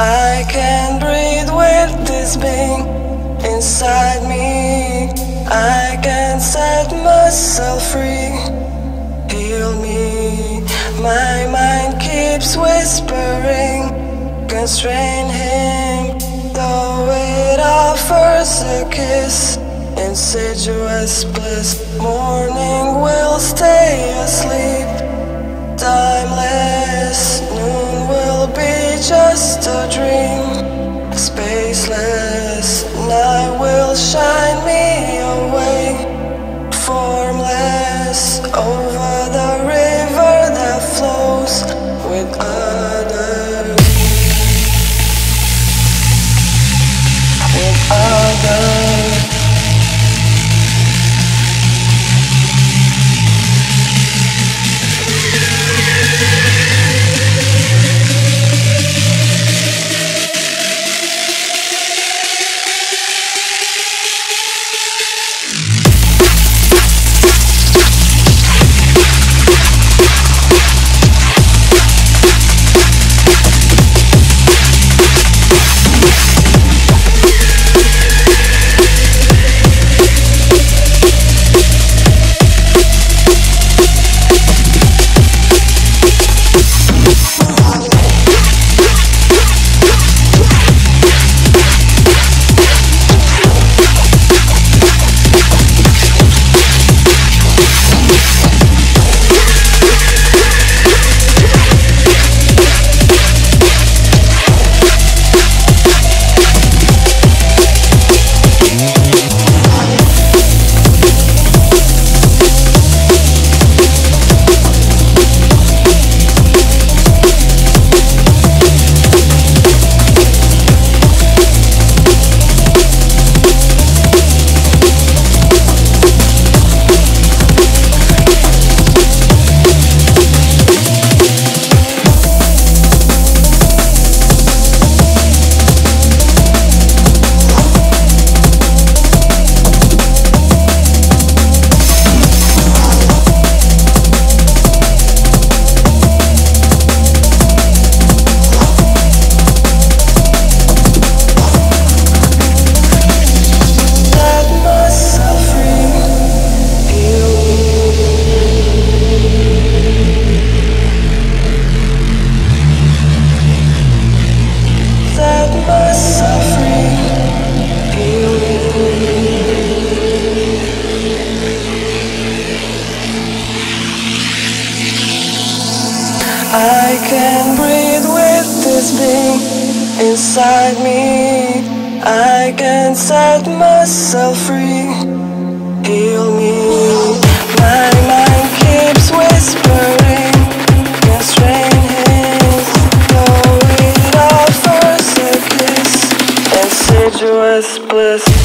I can't breathe with this being inside me. I can't set myself free. Heal me. My mind keeps whispering, constrain him. Though it offers a kiss, insidious bliss. Morning will stay asleep, timeless. Noon will be just a dream, spaceless. Night will shine me away, formless, over the river that flows with others, with others. I can't breathe with this being inside me. I can't set myself free. Heal me. My mind keeps whispering, constrain him. Though it offers a kiss, insidious bliss.